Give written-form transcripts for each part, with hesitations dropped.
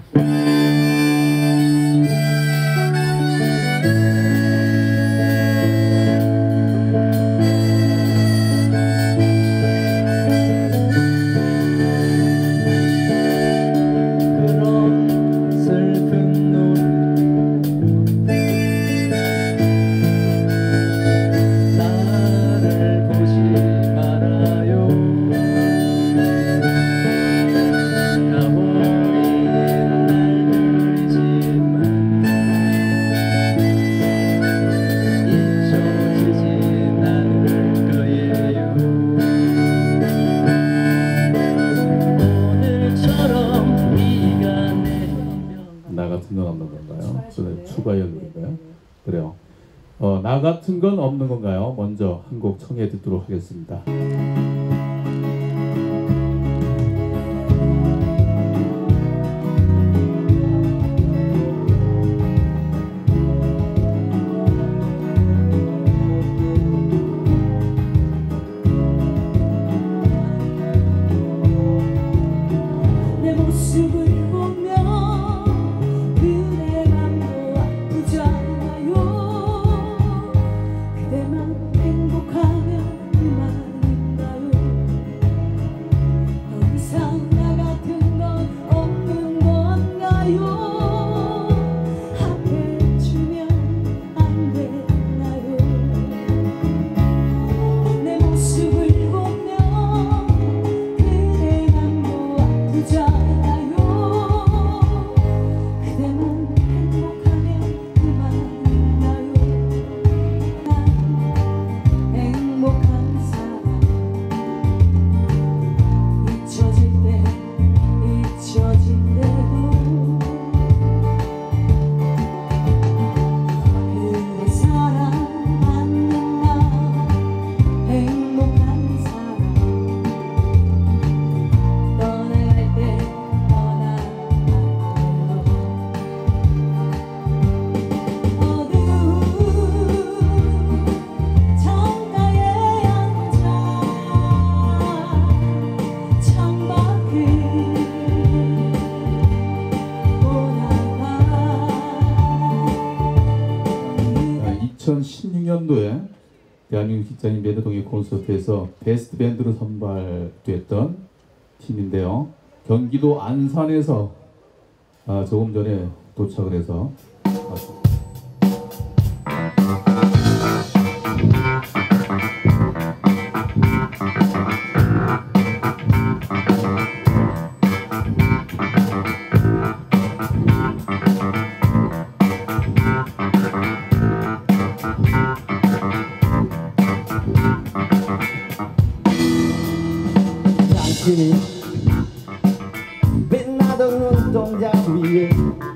그래요. 나 같은 건 없는 건가요? 먼저 한 곡 청해 듣도록 하겠습니다. 내 모습을 보며 그대 맘도 아프잖아요. 그대만 행복하면 그만인가요? 더 이상 나 같은 건 없는 건가요? 함께 주면 안 되나요? 내 모습을 보며 그대 맘도 아프잖아요. 년도에 대한민국 직장인 매너동의 콘서트에서 베스트 밴드로 선발됐던 팀인데요. 경기도 안산에서 조금 전에 도착을 해서 빛나던 눈동자 위에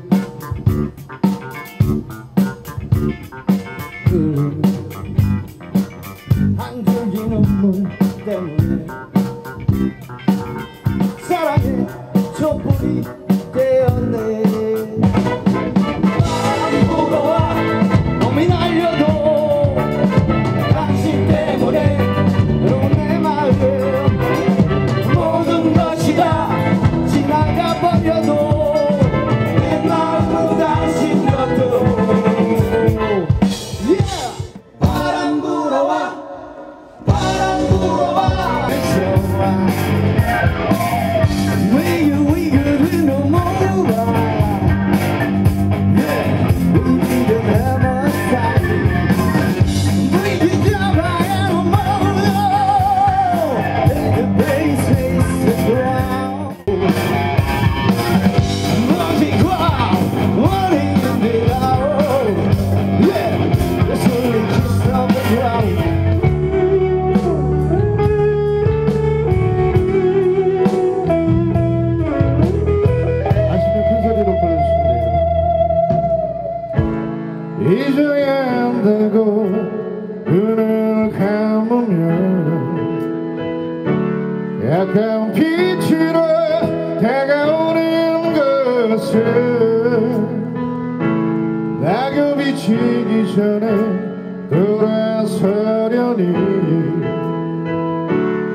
한 줄기 눈물 때문에 사랑의 촛불이 되었네. 바람이 불어와 봄이 날려도 당신 때문에 내 마음 모든 것이 다 지나가 버려도 내 마음은 당신이었도 바람 불어와 바람 불어와 왜 위기를 넘어와 우리를 넘어서 We 잡아야 넘어요 The base is the ground 먼지과 원인들 The solid kiss of the ground 잊어야 한다고 눈을 감으면 약간 빛으로 다가오는 것은 낙엽이 지기 전에 돌아서려니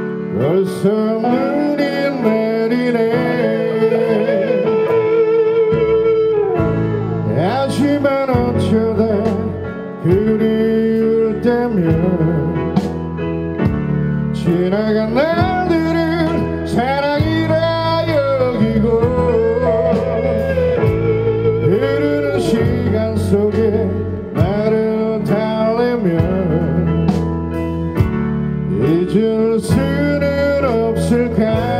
벌써 눈이 내리네. 지나간 날들을 사랑이라 여기고 흐르는 시간 속에 나를 달래면 잊을 수는 없을까.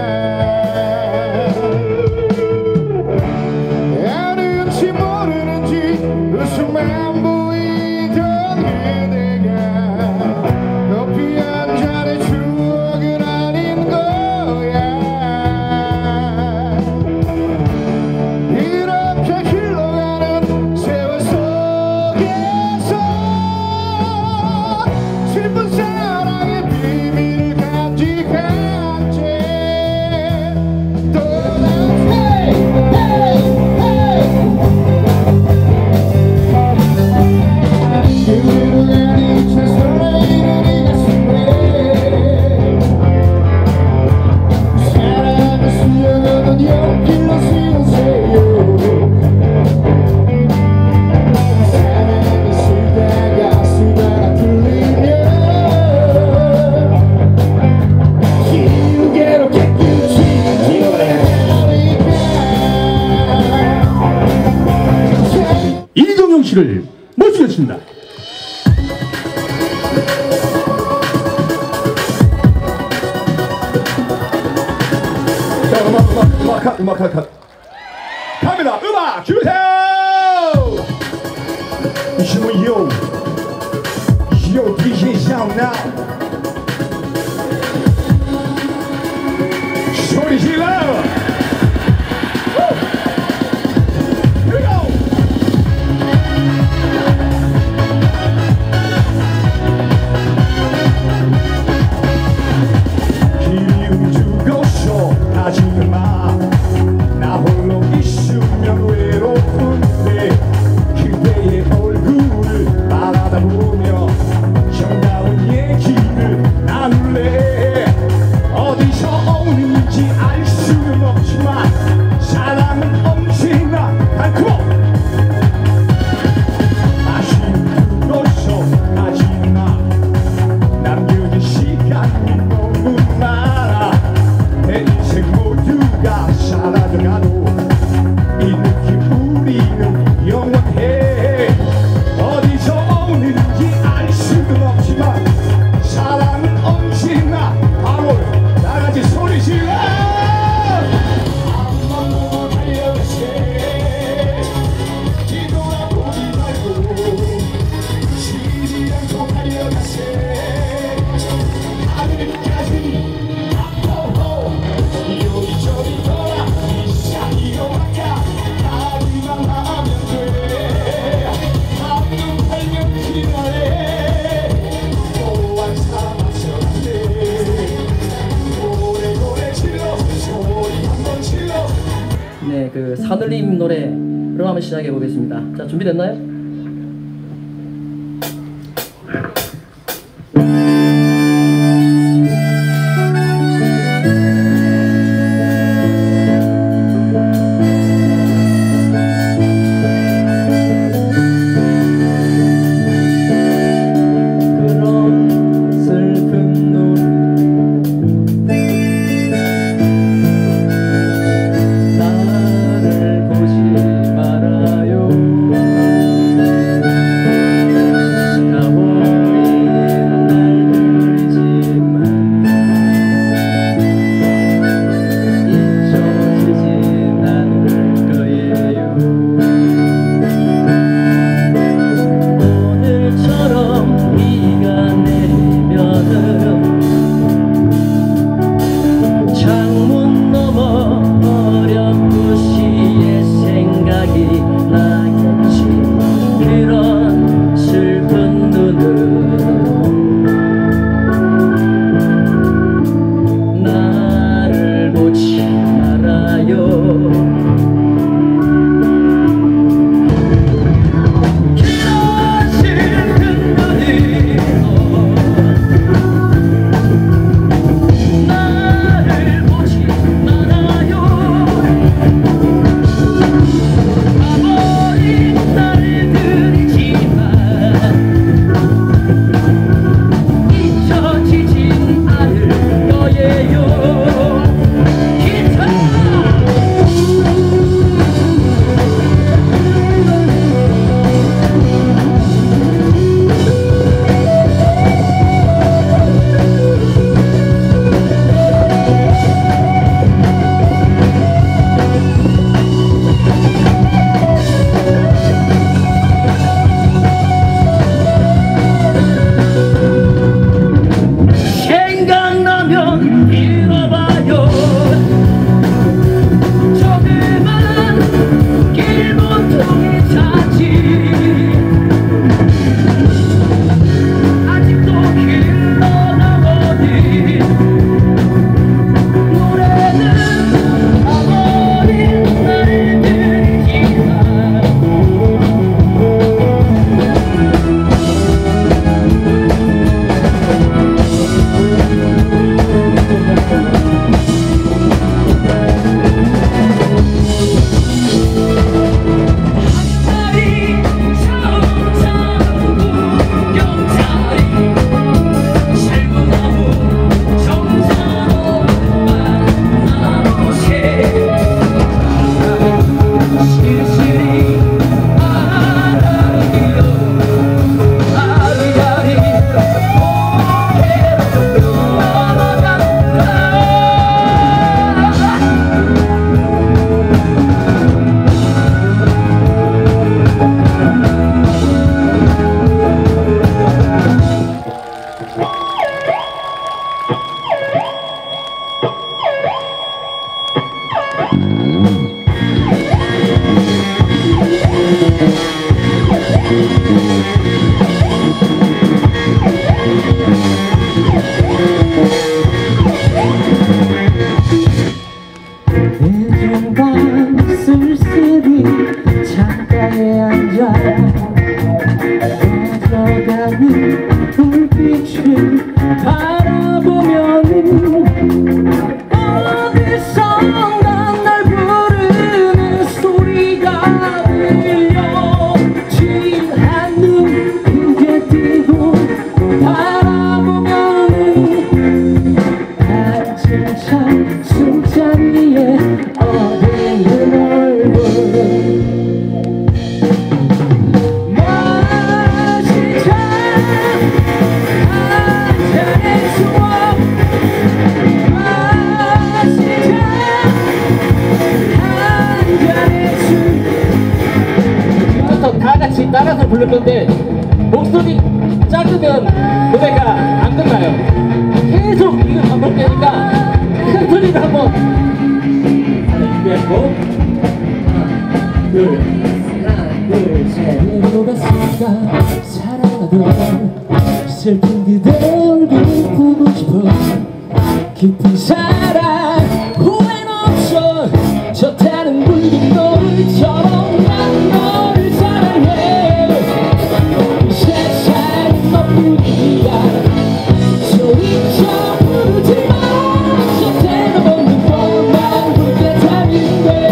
아는지 모르는지 웃음만 보이던 그대가 커피 한 잔의 추억은 아닌 거야. 이렇게 흘러가는 세월 속에서 슬픈 사랑의 비밀을 간직한 채 떠난 그대로 가니 차 설레이는 이 가슴에 사랑을 스며가던 연길로 쓰여세요. 사랑을 쓰다가 들리면 기우개로 깨끗이 지워내니까. 이동영 씨를 모시겠습니다. 자, 음악 컷. 갑니다. 음악 주세요. Yo, DJ sound now. 소리 질러. Here we go. 기운 주고서 하지마. 나 홀로 있으면 외로운데 그대의 얼굴을 바라다보며 정다운 얘기를 나눌래. 어디서 오는지 알 수는 없지만 사랑은 언제나 달콤. 아쉬운 그것서 하지마. 남겨진 시간이 너무 많아. 내 인생 모두가 사라져가도 이 느낌 우리는 영원해. 어디서 오는지 알 수는 없지만 사랑은 언제나 바로 나같이 소리 질러. 앞만 보고 달려가세. 뒤돌아보지 말고 쉬지 않고 달려가세. 하늘까지 앞으로 요리조리 돌아 이샤이로 막아. 다리만 하면 돼. 한눈 팔면 피나래. 또한 사랑하셨네. 고래고래 질러 소리 한번 질러. 네, 그 산울림 노래 그럼 한번 시작해 보겠습니다. 자, 준비됐나요? 그런 슬픈 노래 나를 보지 말아요. 부를 건데 목소리 작으면 노래가 안 끝나요. 계속 이걸 반복되니까 큰 소리로 한번 준비했고 둘셋 누가 쓸까 사랑하던 슬픈 그대 얼굴 보고 싶어 깊은 사랑 후회는 없어 저 타는 붉은 노을처럼 난 너를 사랑해 이 세상은 너뿐이야 소리쳐 부르지 마 저 타는 없는 뻔한 불볕함인데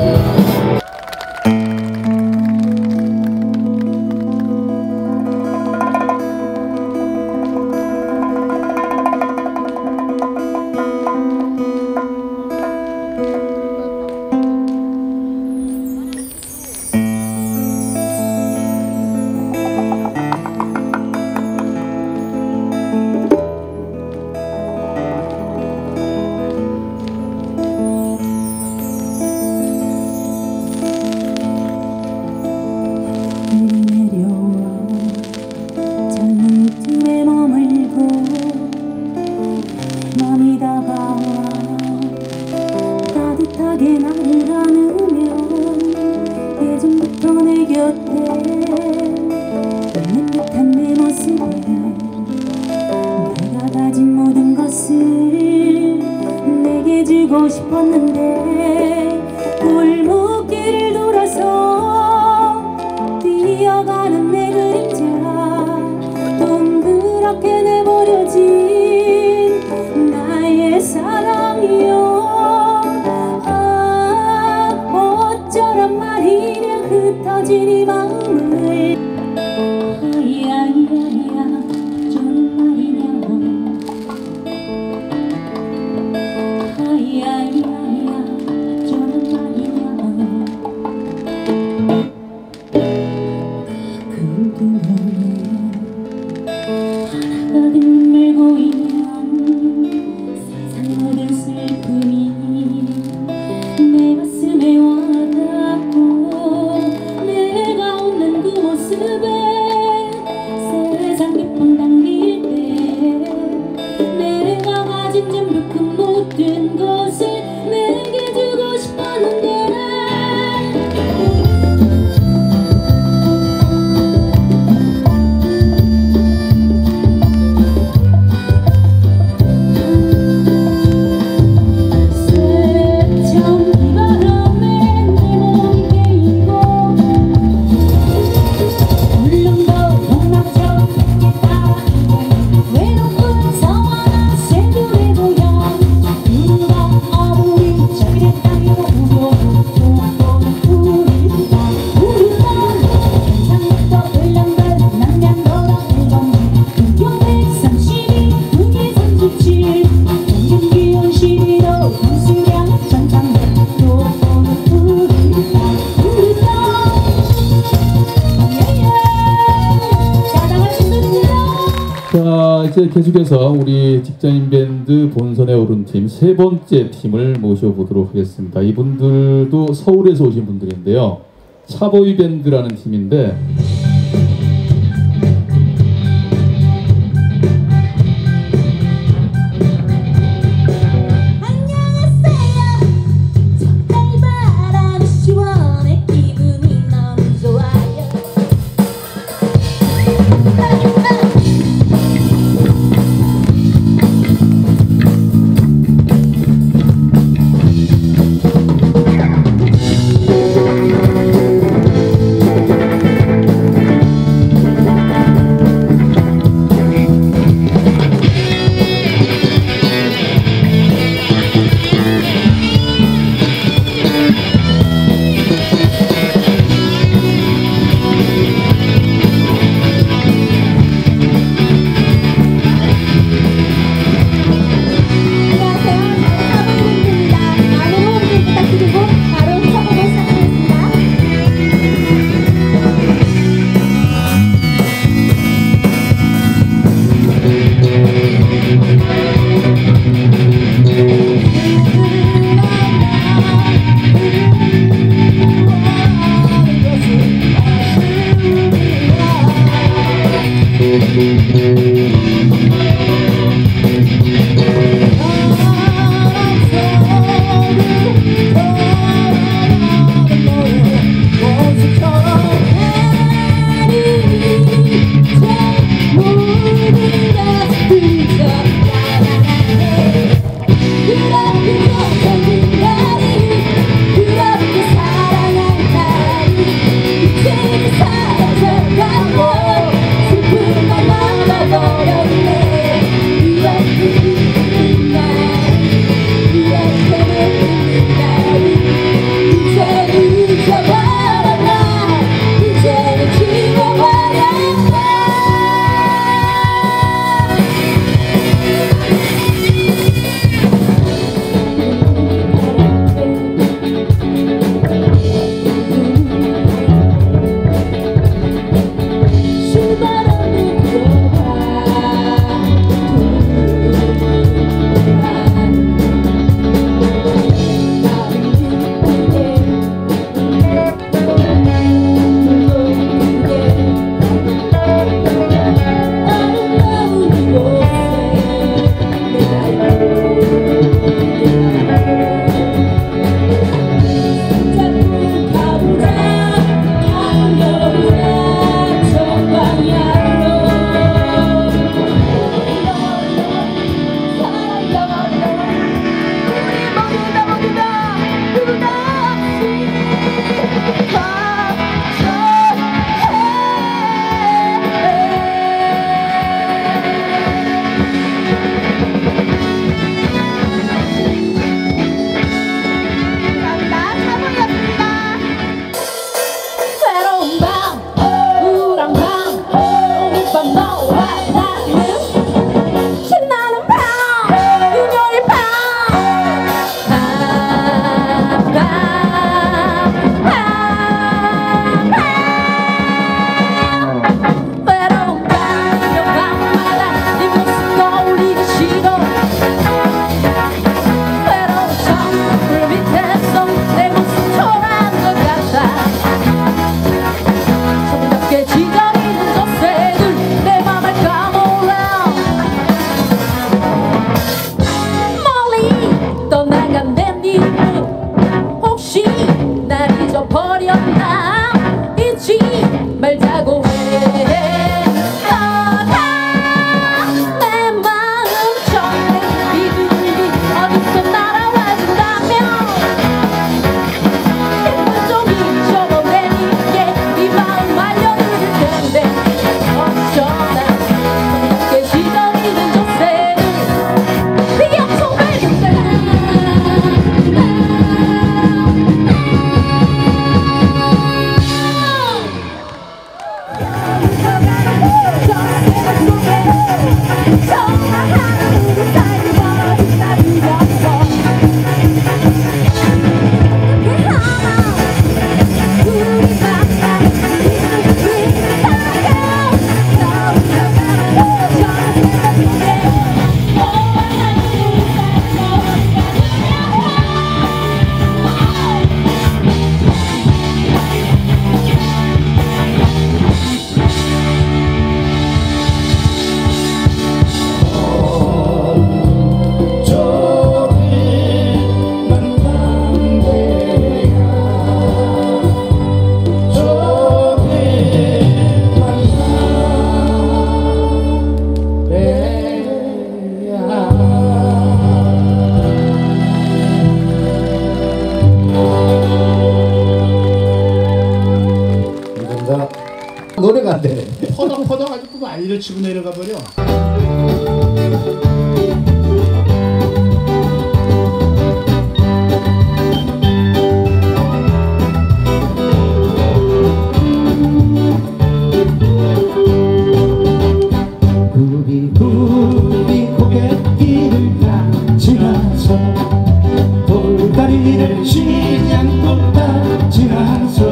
따뜻하게 나를 안으면 예전부터 내 곁에 있는 듯한 내 모습에 내가 가진 모든 것을 내게 주고 싶었는데 골목길을 돌아서 뛰어가는 내 그림자 동그랗게 내버려진 나의 사랑이여 흩어진 이 마음을 아이아이아이야 저런 말이냐고 아이아이아이야 저런 말이냐고 그렇게 너네 하나가득 눈물 고이면 세상 모든 슬픔이 내 가슴에 와닿고 내가 웃는 그 모습에 세상 깊은 당길 때 내가 가진 전부 그 모든 것을 내게 주고 싶었는데 자, 이제 계속해서 우리 직장인 밴드 본선에 오른 팀 세 번째 팀을 모셔보도록 하겠습니다. 이분들도 서울에서 오신 분들인데요. 차보이 밴드라는 팀인데 내려가네. 퍼덕퍼덕 난리를 치고 내려가 버려. 구비구비 고갯길을 다 지나서 돌다리를 쉬지 않고 다 지나서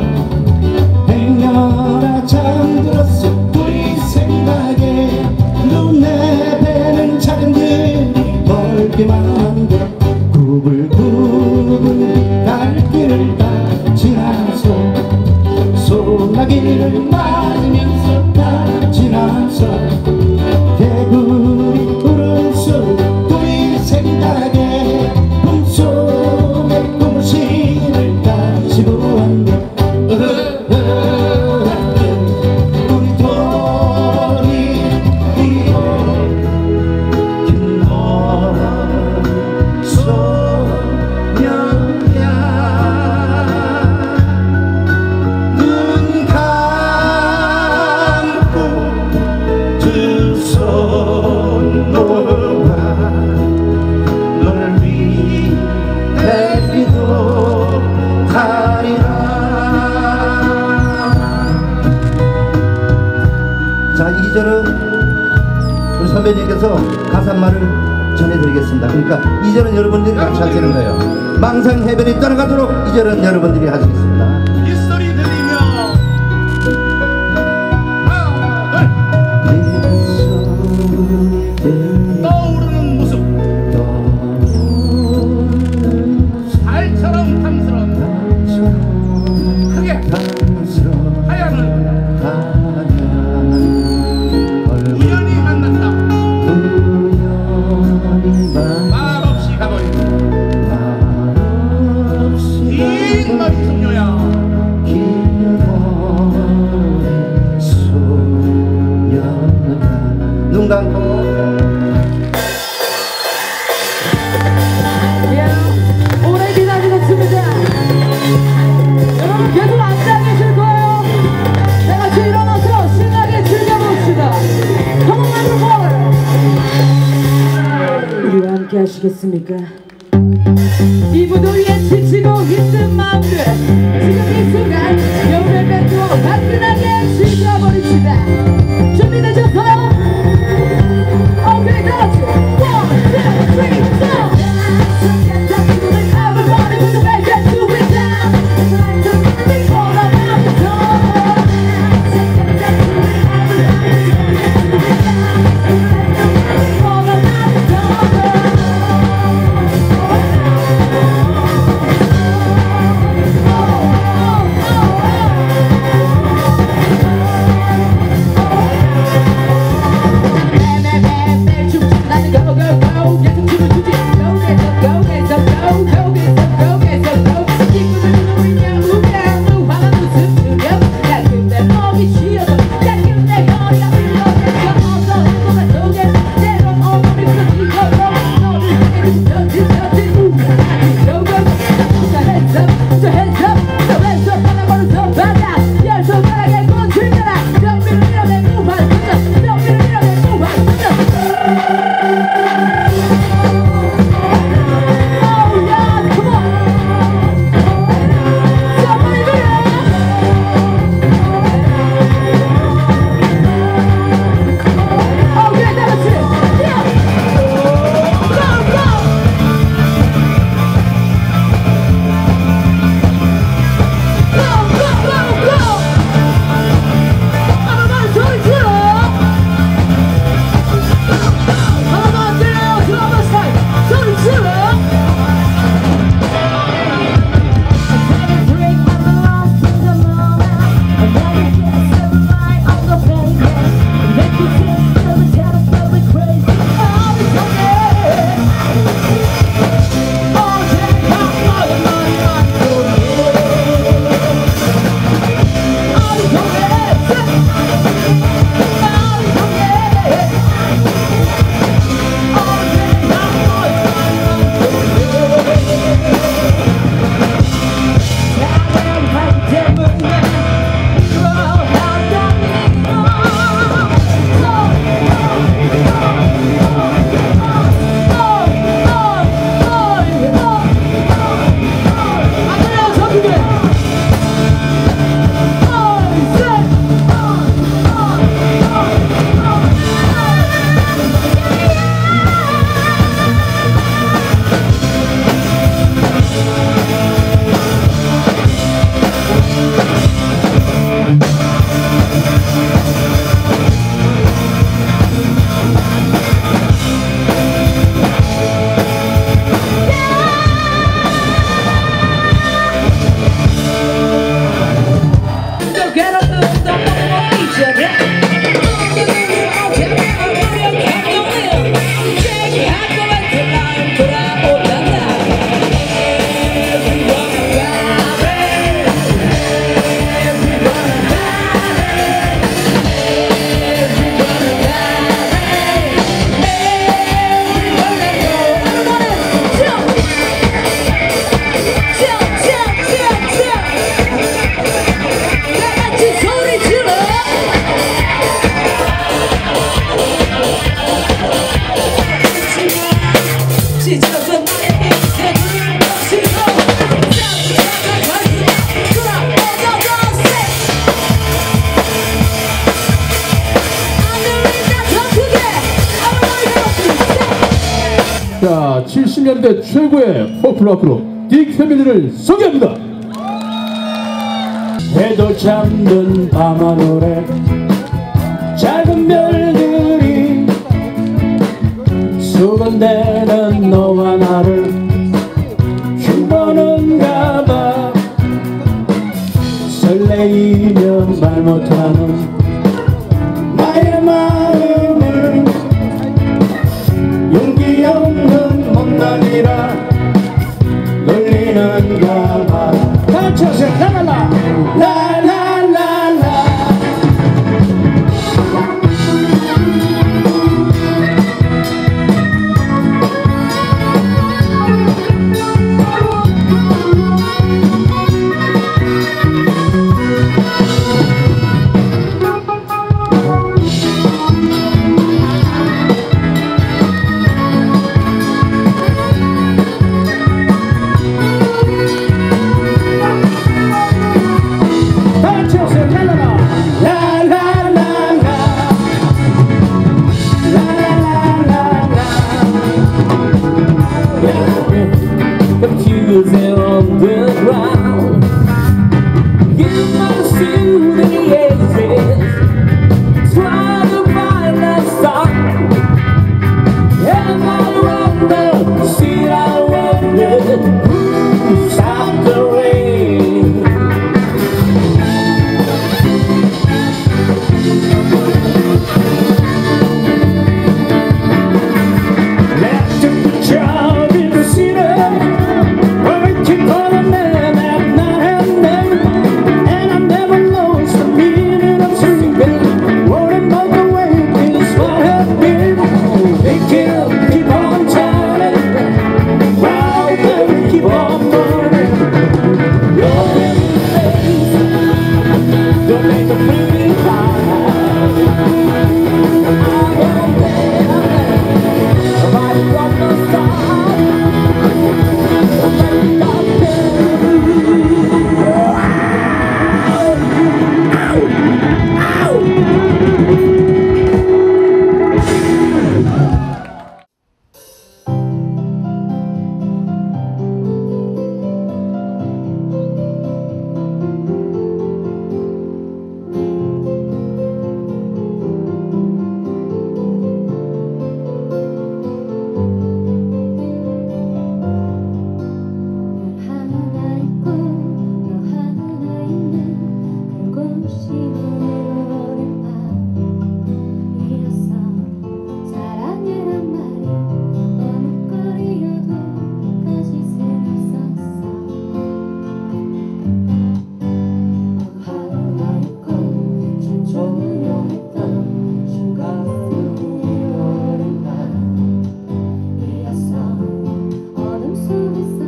행여나 잠들었어 우리 생각에 눈에 뵈는 작은 들이 멀기만 한데 구불구불 달길을 다 지나서 소나기를 맞으면서 다 지나서 개구리 울음소리 우리 생각에 꿈속에 꿈실을 다시고 한다 우리 돌이 긴 소녀야 눈 감고 두 손 모아 널 위해 기도하리라. 자, 2절은 우리 선배님께서 가사말을 전해드리겠습니다. 그러니까 2절은 여러분들이 같이 하시는 거예요. 망상 해변이 떠나가도록 2절은 여러분들이 하시겠습니다. 이 소리 들리며 떠오르는 모습 달처럼 탐스러운 크게 하얀 얼굴 우연히 만났다 말없이 가버린 긴 머리 소녀야 눈 감고 오래 기다리셨습니다. 여러분 계속 앉아 계실 거예요. 다 같이 일어나서 신나게 즐겨봅시다. Come on, everybody. 우리와 함께 하시겠습니까? 이 무더위에 지치고 힘든 마음들 지금 이 순간 여운을 뱉고 화끈하게 즐겨버립시다. 준비되셨어요? 오케이, 다 같이 1, 2, 3, go! Everybody put the bass and do it down. Think all about the dawn. Think all about the dawn. 괴로운 떡볶이 잊어내 자, 70년대 최고의 포플러 그룹 딕 패밀리를 소개합니다. 해도 잠든 밤하늘에 작은 별들이 수건대는 너와 나를 흉보는가 봐. 설레이면 말 못하는 나의 마음을 용기 없는 못난이라 놀리는가 봐. 다쳐서 라라라 라라라라. Confusing on the ground, you must do the exit. Try to find that song, and I wonder, see I wonder, who stopped the rain. Left the job in the city.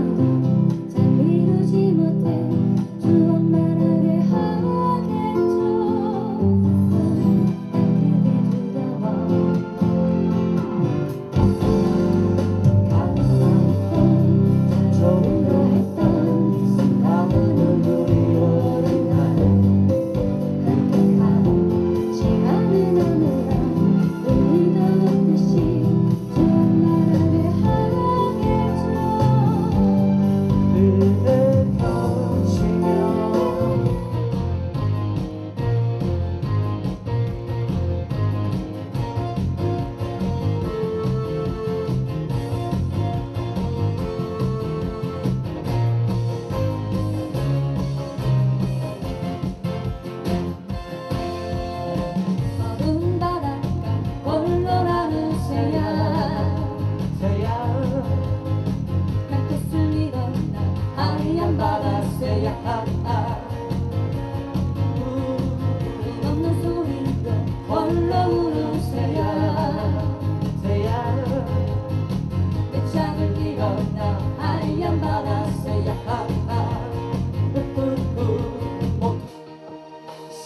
주 엄마를 하겠죠.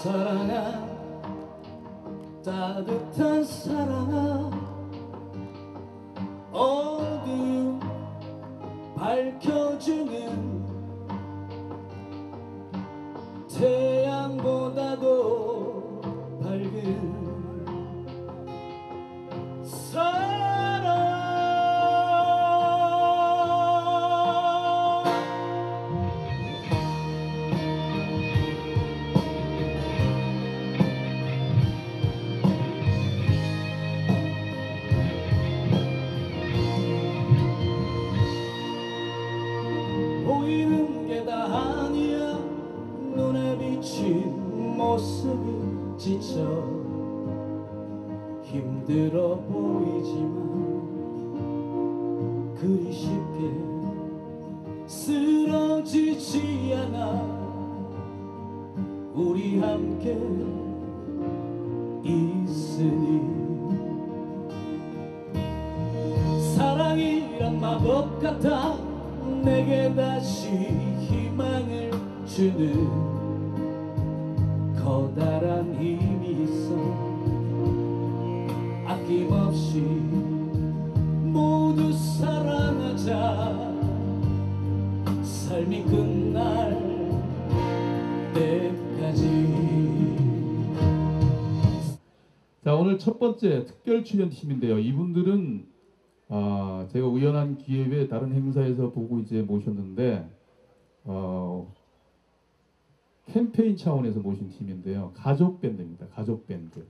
사랑아 따뜻한 사랑아 어두움 밝혀주는 태양보다도 밝은 보이는 게 다 아니야 눈에 비친 모습이 지쳐 힘들어 보이지만 그리 쉽게 쓰러지지 않아 우리 함께 있으니 사랑이란 마법 같아 내게 다시 희망을 주는 커다란 힘이 있어 아낌없이 모두 사랑하자 삶이 끝날 때까지. 자, 오늘 첫 번째 특별 출연팀인데요. 이분들은 제가 우연한 기회에 다른 행사에서 보고 이제 모셨는데 캠페인 차원에서 모신 팀인데요. 가족 밴드입니다. 가족 밴드.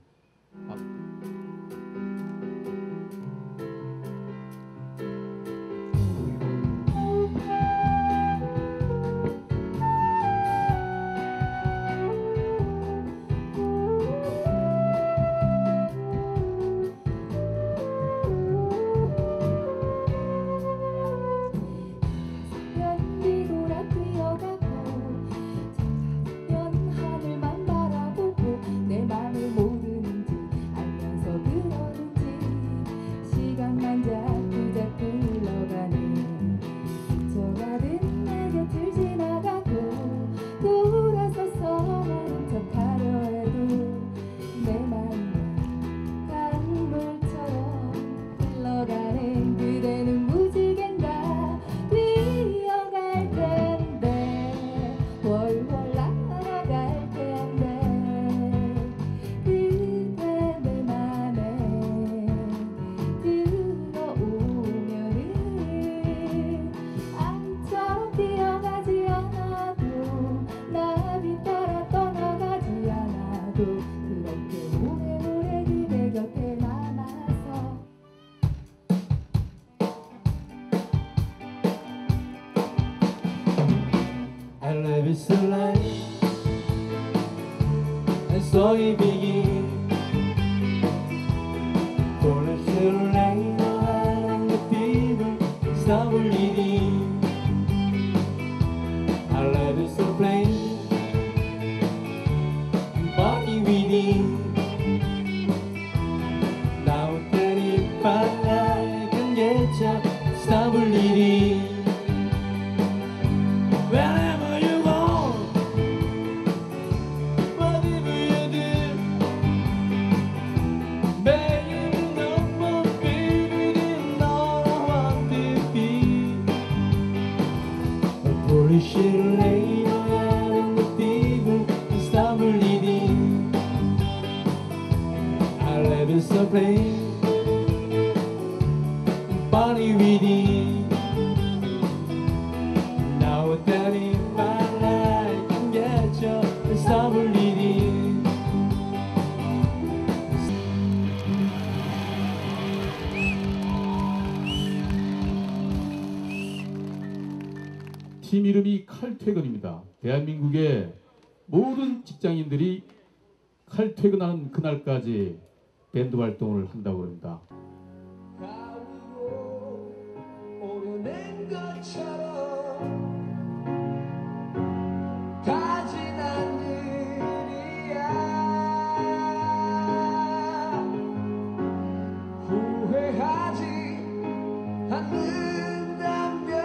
I love you so light and so it begin for a little rain and the fever stop bleeding. I love you so plain body within. Now that if I can get you stop bleeding. Wherever you go, whatever you do, baby, no more baby, all I want to be. A Polish lady and the fever stop bleeding. I love you so plain, body within. Now that if I can get you, stop bleeding. 팀 이름이 칼퇴근입니다. 대한민국의 모든 직장인들이 칼퇴근하는 그날까지 밴드 활동을 한다고 합니다. 가위로 오려낸 것처럼 가진 않으리야. 후회하지 않는다면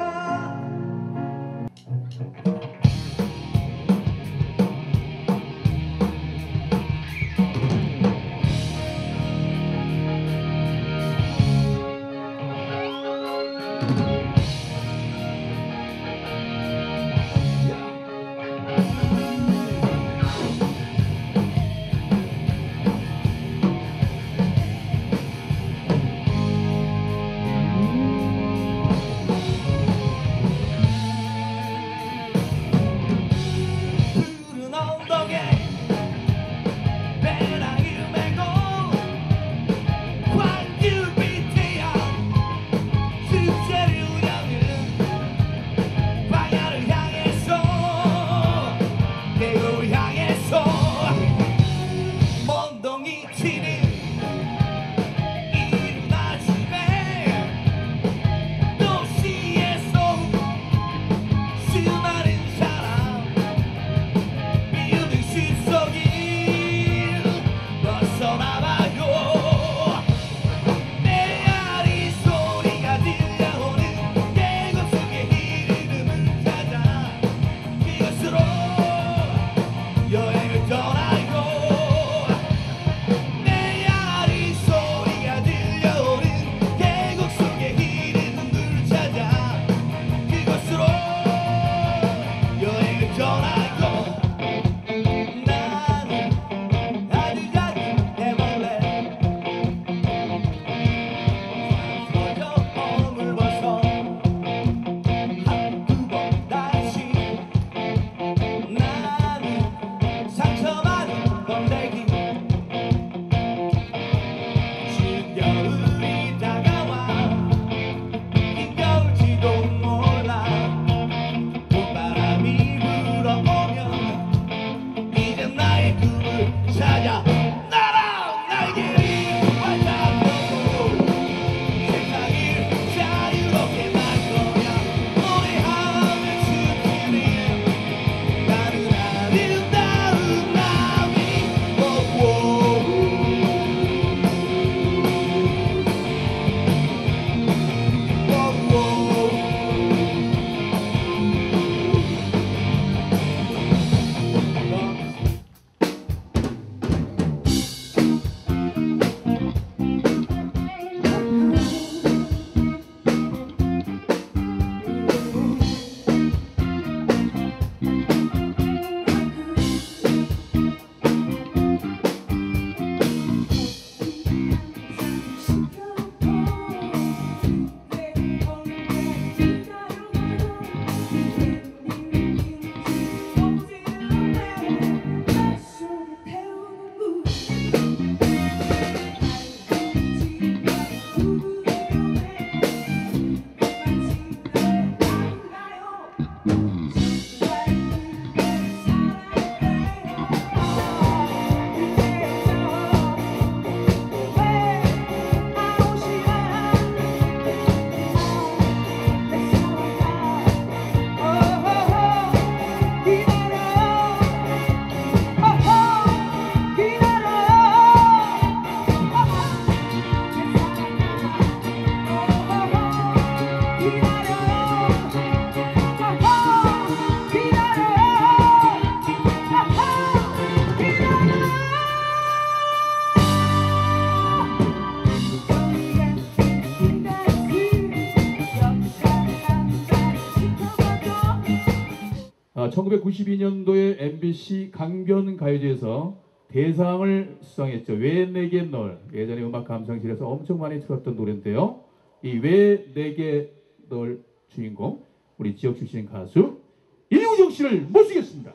1992년도에 MBC 강변가요제에서 대상을 수상했죠. 왜 내게 널. 예전에 음악 감상실에서 엄청 많이 틀었던 노래인데요. 이 왜 내게 널 주인공 우리 지역 출신 가수 이우정 씨를 모시겠습니다.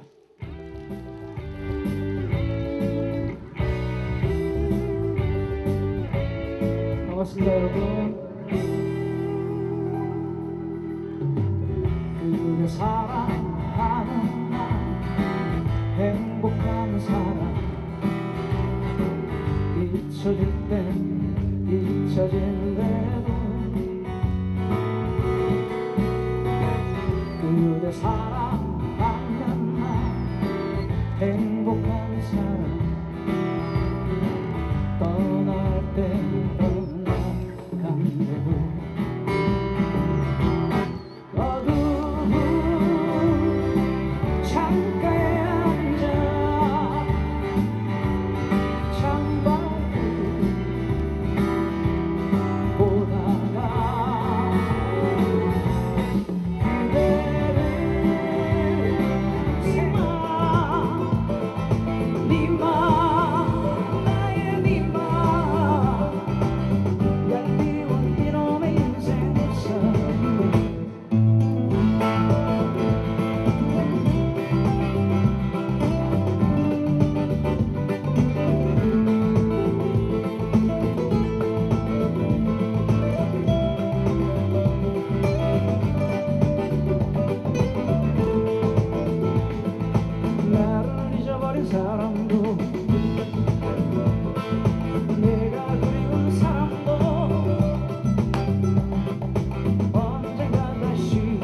반갑습니다, 여러분. 그대 사랑하는 날 행복한 사람 잊혀질 땐 잊혀질래도 그대 사랑하는 날 행복한 사람 떠날 땐 떠나간대도 어두운 창가에 앉아 창밖을 보다가 그대를 생각 니마 나의 니마 얄미운 이놈의 인생에서 나를 잊어버린 사람도 내가 그리운 사람도 언젠가 다시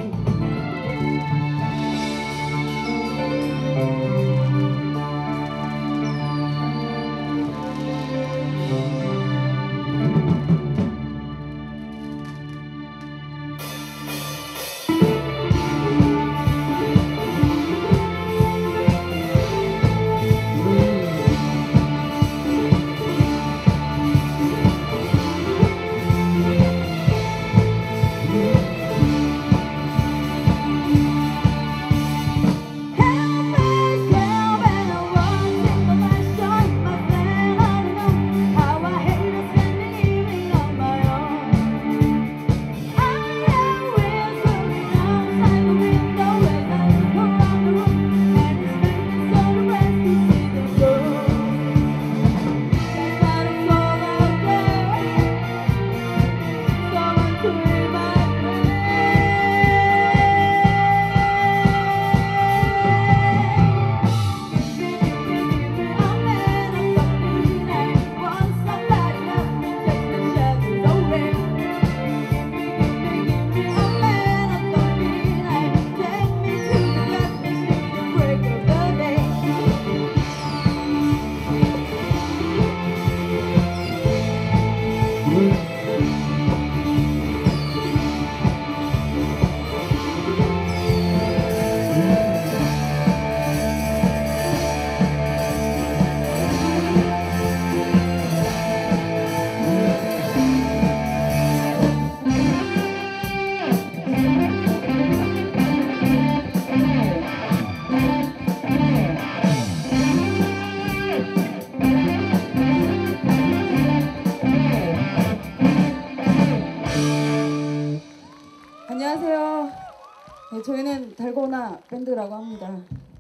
안녕하세요. 네, 저희는 달고나 밴드라고 합니다.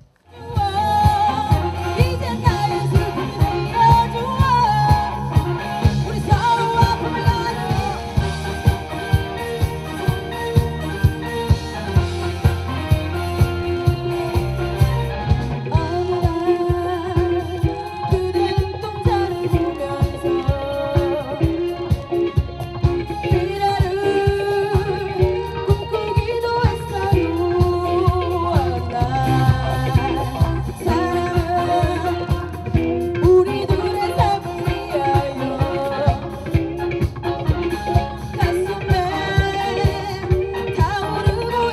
이제 나의 슬픔이 좋아 우리 서로 아픔을 나눠 어느 날 그대 눈동자를 보면서 미래를 꿈꾸기도 했어요. 사랑은 우리 둘의 삶을 위하여 가슴에 타오르고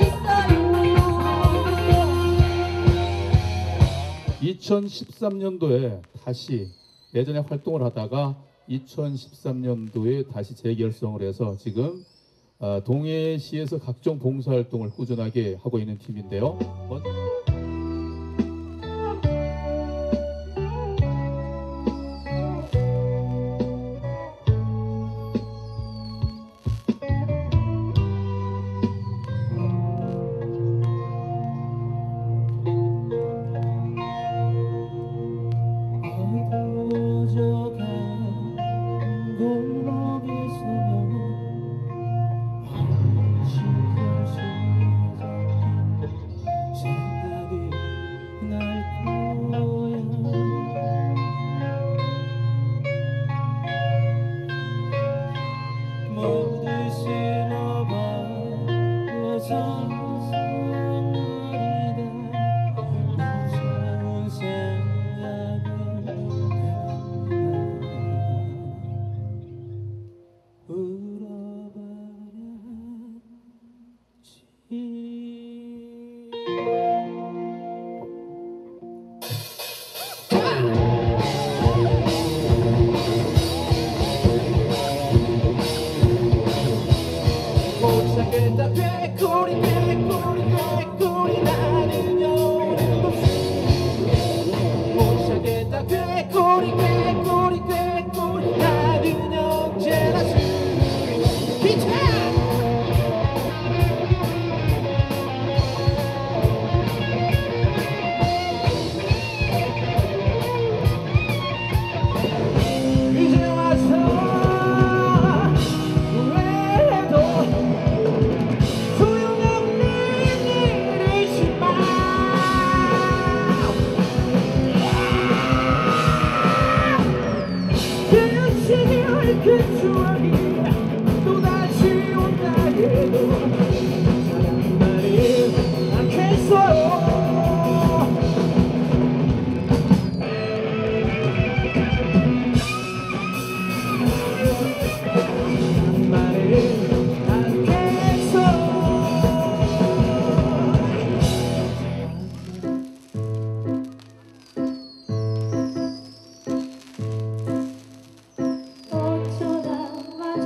있어요. 2013년도에 다시 예전에 활동을 하다가 2013년도에 다시 재결성을 해서 지금 동해시에서 각종 봉사활동을 꾸준하게 하고 있는 팀인데요. 어쩌다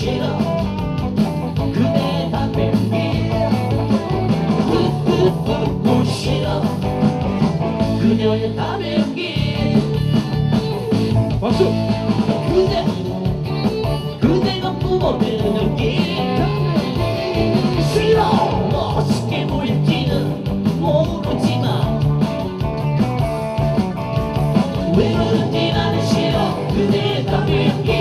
싫어 그대 담배 연기 싫어 그녀의 담배 연기 박수! 그대가 뿜어대는 연기 싫어 멋있게 보일지는 모르지만 왜 그런지 나는 싫어 그대의 담배 연기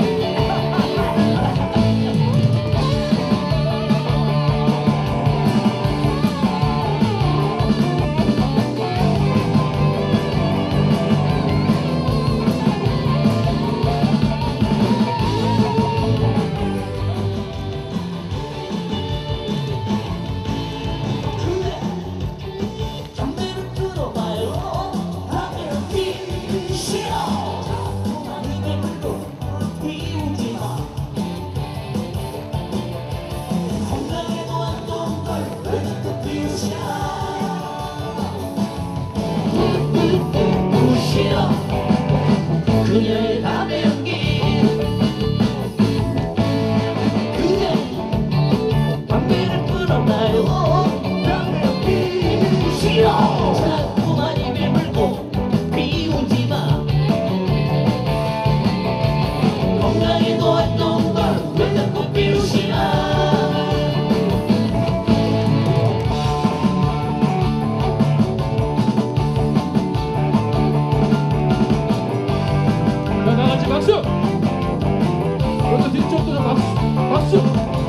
그녀의 담배 연기 그대 담배를 끊었나요 담배 연기 싫어 자꾸만 입에 물고 비우지마 건강에 놓았던 걸 왜 자꾸 비우시나 박수! 그런데 뒤쪽도 좀 박수!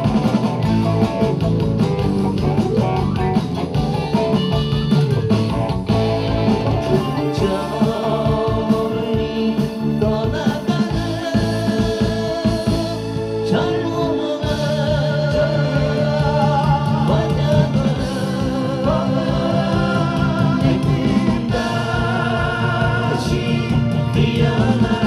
저리 떠나가는 젊음은 완전은 다시 피어나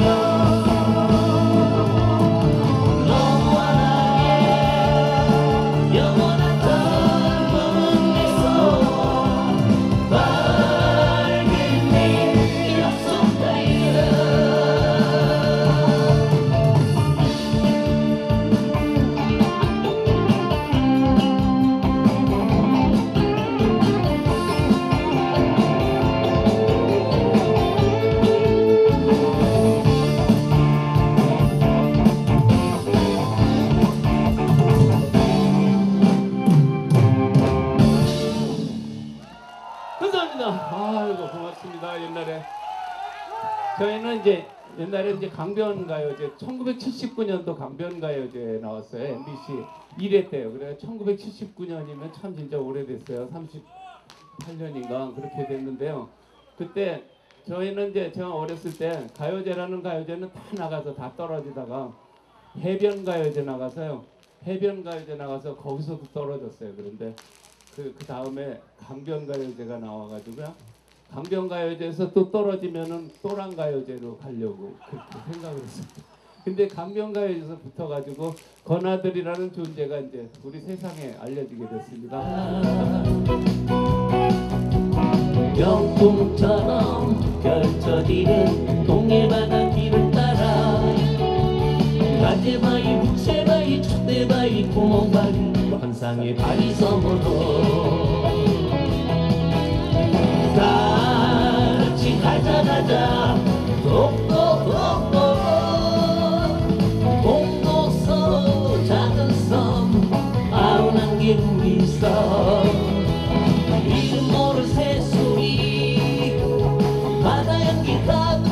아이고 고맙습니다. 저희는 이제 옛날에 이제 강변가요제 1979년도 강변가요제 나왔어요. MBC 1회 때요. 그래 1979년이면 참 진짜 오래됐어요. 38년인가 그렇게 됐는데요. 그때 저희는 이제 저 어렸을 때 가요제라는 가요제는 다 나가서 다 떨어지다가 해변가요제 나가서요. 해변가요제 나가서 거기서도 떨어졌어요. 그런데 그 다음에 강변가요제가 나와가지고요. 강변가요제에서 또 떨어지면은 또랑가요제로 가려고 그렇게 생각을 했습니다. 근데 강변가요제에서 붙어가지고 건아들이라는 존재가 이제 우리 세상에 알려지게 됐습니다. 병풍처럼 펼쳐지는 동해바다 길을 따라 가재바위, 북새바위, 촛대바위, 구멍바위 환상의 바위섬으로 같이 가자 독도 동도섬 작은 섬 아흔한 개 우리 섬 이름 모를 새소리 바다 연기 가득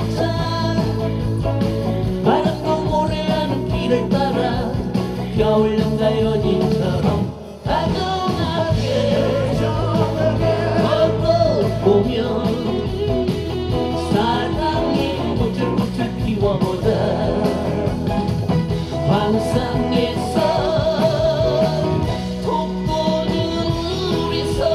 찬 바람도 노래하는 길을 따라 겨울연가 연인처럼 다정하게 걷어보면 사랑의 꽃을 피워보자 환상에서 돋보는 우리 섬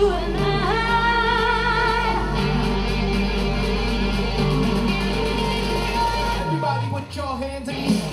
and Everybody put your hands in the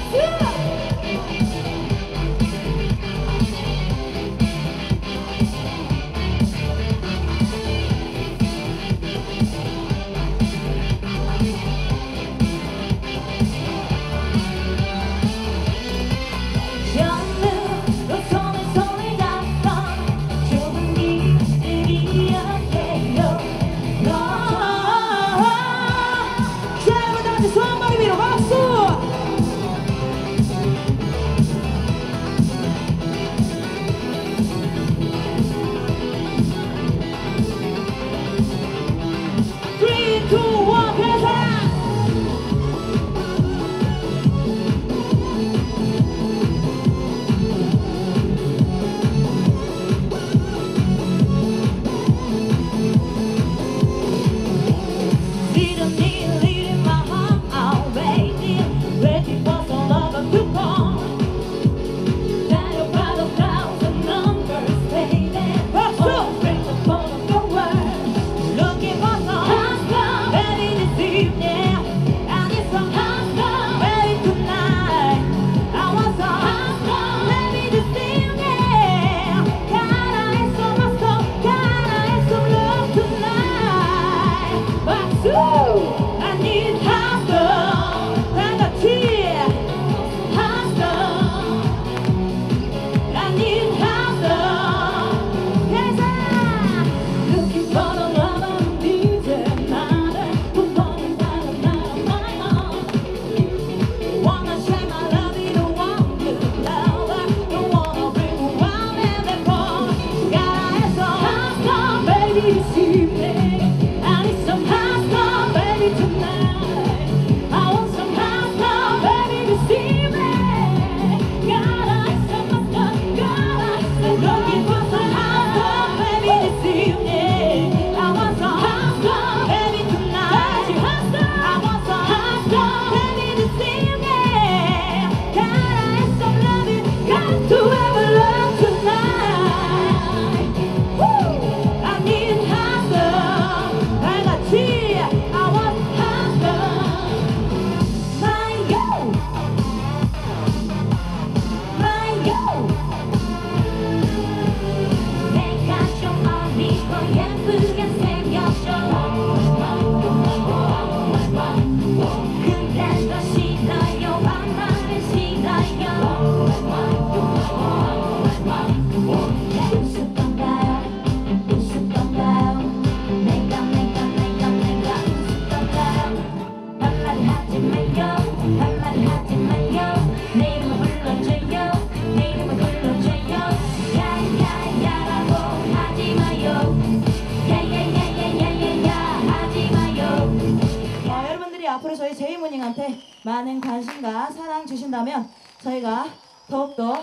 저희 제이모닝한테 많은 관심과 사랑 주신다면 저희가 더욱더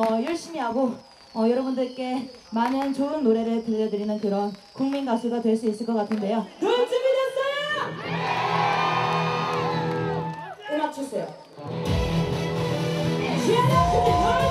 열심히 하고 여러분들께 많은 좋은 노래를 들려드리는 그런 국민 가수가 될 수 있을 것 같은데요. 노래 준비됐어요? 음악 주세요. 시원한 준비